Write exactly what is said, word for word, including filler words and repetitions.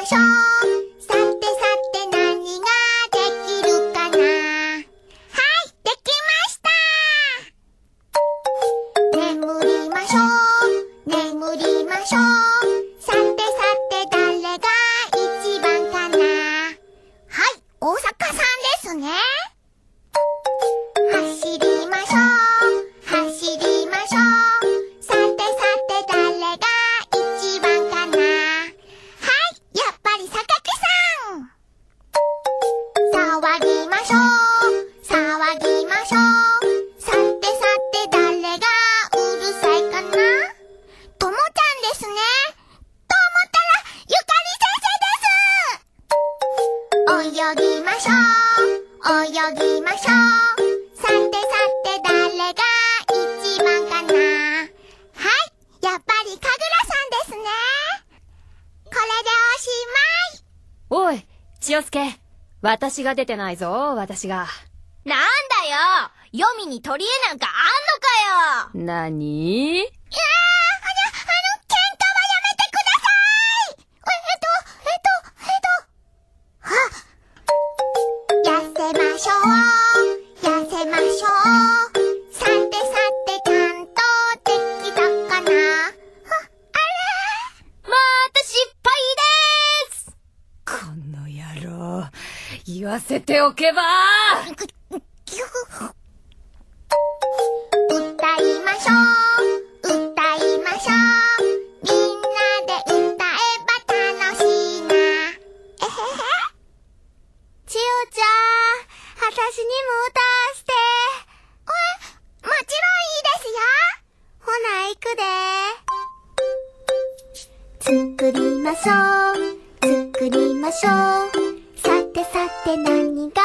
しょう。さてさて何ができるかな。はい、できました。眠りましょう、眠りましょう。さてさて誰が一番かな。はい、大阪さんですね。走りましょう、走りましょう。さてさて誰が一番かな。はい、やっぱり榊さん。騒ぎましょう、騒ぎましょう。さてさて誰がうるさいかな。ともちゃんですね。と思ったらゆかり先生です。泳ぎましょう、泳ぎましょう。さてさて誰が一番かな。はい、やっぱり神楽さんですね。これでおしまい。 おい、千代助。私が出てないぞ、私が。 なんだよ、ヨミに取り柄なんかあんのかよ。 なに？ いやー、あの、あの、喧嘩はやめてください。えっと、えっと、えっと、はっ。痩せましょう、痩せましょう。さてさてちゃんとできたかな。は、あれ？ また失敗でーす。 この野郎、言わせておけば。 歌いましょう、歌いましょう。みんなで歌えば楽しいな。えへへ。 千代ちゃん、私にも歌わして。 え、もちろんいいですよ。 ほな、行くで。作りましょう、作りましょう。さてさて何が